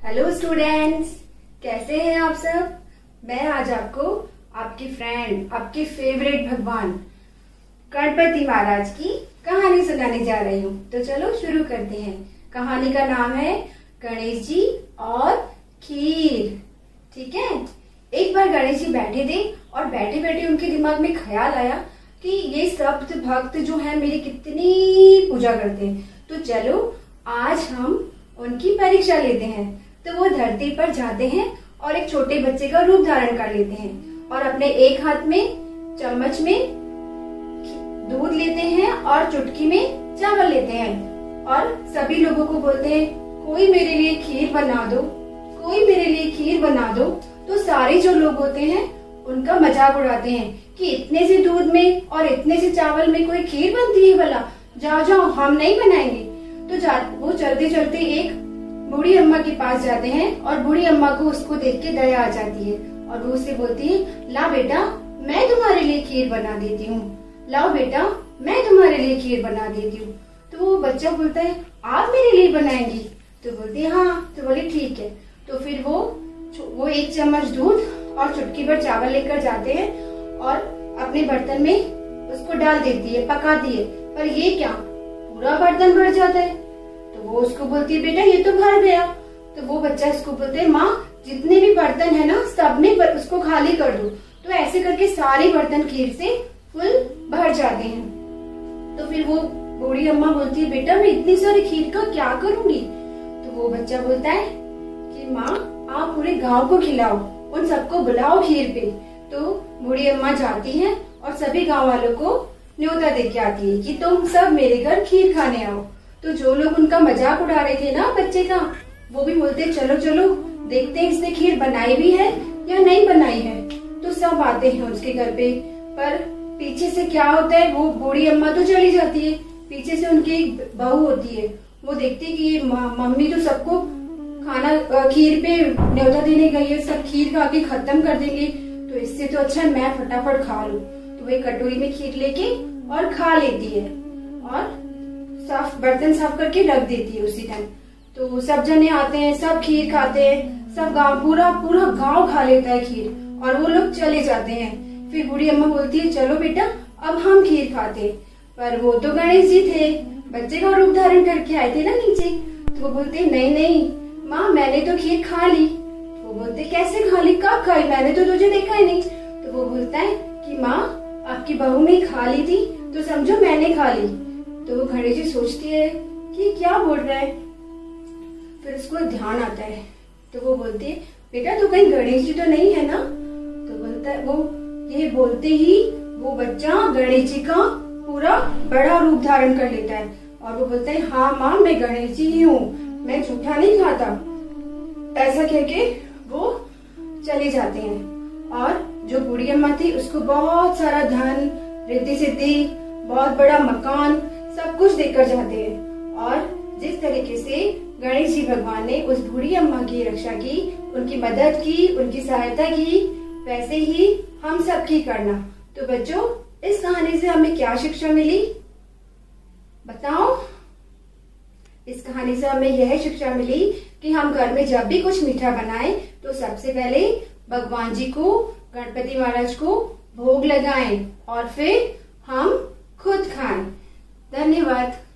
Hello students, कैसे हैं आप सब। मैं आज आपको आपकी फ्रेंड, आपके फेवरेट भगवान गणपति महाराज की कहानी सुनाने जा रही हूँ। तो चलो शुरू करते हैं। कहानी का नाम है गणेश जी और खीर। ठीक है। एक बार गणेश जी बैठे थे और बैठे बैठे उनके दिमाग में ख्याल आया कि ये सब भक्त जो है मेरी कितनी पूजा करते हैं, तो चलो आज हम उनकी परीक्षा लेते हैं। तो वो धरती पर जाते हैं और एक छोटे बच्चे का रूप धारण कर लेते हैं और अपने एक हाथ में चम्मच में दूध लेते हैं और चुटकी में चावल लेते हैं और सभी लोगों को बोलते हैं कोई मेरे लिए खीर बना दो, कोई मेरे लिए खीर बना दो। तो सारे जो लोग होते हैं उनका मजाक उड़ाते हैं कि इतने से दूध में और इतने से चावल में कोई खीर बनती है भला, जाओ जाओ हम नहीं बनाएंगे। तो वो चलते चलते एक बूढ़ी अम्मा के पास जाते हैं और बूढ़ी अम्मा को उसको देख के दया आ जाती है और वो उससे बोलती है, ला बेटा मैं तुम्हारे लिए खीर बना देती हूँ, लाओ बेटा मैं तुम्हारे लिए खीर बना देती हूँ। तो वो बच्चा बोलता है आप मेरे लिए बनाएंगी? तो बोलती है हाँ। तो बोले ठीक है। तो फिर वो एक चम्मच दूध और चुटकी भर चावल लेकर जाते हैं और अपने बर्तन में उसको डाल देती है, पकाती है। पर ये क्या, पूरा बर्तन भर जाता है। तो वो उसको बोलती है बेटा ये तो भर गया। तो वो बच्चा उसको बोलते है माँ जितने भी बर्तन है ना सबने उसको खाली कर दो। तो ऐसे करके सारे बर्तन खीर से फुल भर जाते हैं। तो फिर वो बूढ़ी अम्मा बोलती है बेटा मैं इतनी सारी खीर का क्या करूंगी। तो वो बच्चा बोलता है कि माँ आप पूरे गांव को खिलाओ, उन सबको बुलाओ खीर पे। तो बूढ़ी अम्मा जाती है और सभी गांव वालों को न्योता दे के आती है कि तुम सब मेरे घर खीर खाने आओ। तो जो लोग उनका मजाक उड़ा रहे थे ना बच्चे का, वो भी बोलते चलो चलो देखते हैं इसने खीर बनाई भी है या नहीं बनाई है। तो सब आते हैं उसके घर पे। पर पीछे से क्या होता है, वो बूढ़ी अम्मा तो चली जाती है, पीछे से उनकी एक बहू होती है। वो देखती है कि ये मम्मी तो सबको खाना खीर पे न्योता देने गई है, सब खीर खा के खत्म कर देंगे, तो इससे तो अच्छा मैं फटाफट खा लूं। तो वो कटोरी में खीर लेके और खा लेती है और बर्तन साफ करके रख देती है उसी टाइम। तो सब जने आते हैं, सब खीर खाते हैं, सब गांव पूरा गांव खा लेता है खीर और वो लोग चले जाते हैं। फिर बूढ़ी अम्मा बोलती है चलो बेटा अब हम खीर खाते। पर वो तो गणेश जी थे, बच्चे का रूप धारण करके आए थे ना नीचे। तो वो बोलते नहीं नहीं माँ मैंने तो खीर खा ली। वो बोलते कैसे खा ली, कब खाई, मैंने तो तुझे देखा ही नहीं। तो वो बोलता है कि माँ आपकी बहू ने खा ली थी तो समझो मैंने खा ली। तो वो गणेश जी सोचती है कि क्या बोल रहा है। फिर उसको ध्यान आता है तो वो बोलती है बेटा तू कहीं गणेश जी तो नहीं है ना। तो बोलता है वो ये बोलते ही वो बच्चा गणेश जी का पूरा बड़ा रूप धारण कर लेता है और वो बोलता है हाँ माँ मैं गणेश जी ही हूँ, मैं झूठा नहीं खाता। ऐसा कह के वो चले जाते हैं और जो बूढ़ी अम्मा थी उसको बहुत सारा धन, रिद्धि सिद्धि, बहुत बड़ा मकान सब कुछ देकर जाते हैं। और जिस तरीके से गणेश जी भगवान ने उस बूढ़ी अम्मा की रक्षा की, उनकी मदद की, उनकी सहायता की, वैसे ही हम सब की करना। तो बच्चों इस कहानी से हमें क्या शिक्षा मिली बताओ। इस कहानी से हमें यह शिक्षा मिली कि हम घर में जब भी कुछ मीठा बनाएं तो सबसे पहले भगवान जी को, गणपति महाराज को भोग लगाएं और फिर हम खुद खाएं। धन्यवाद।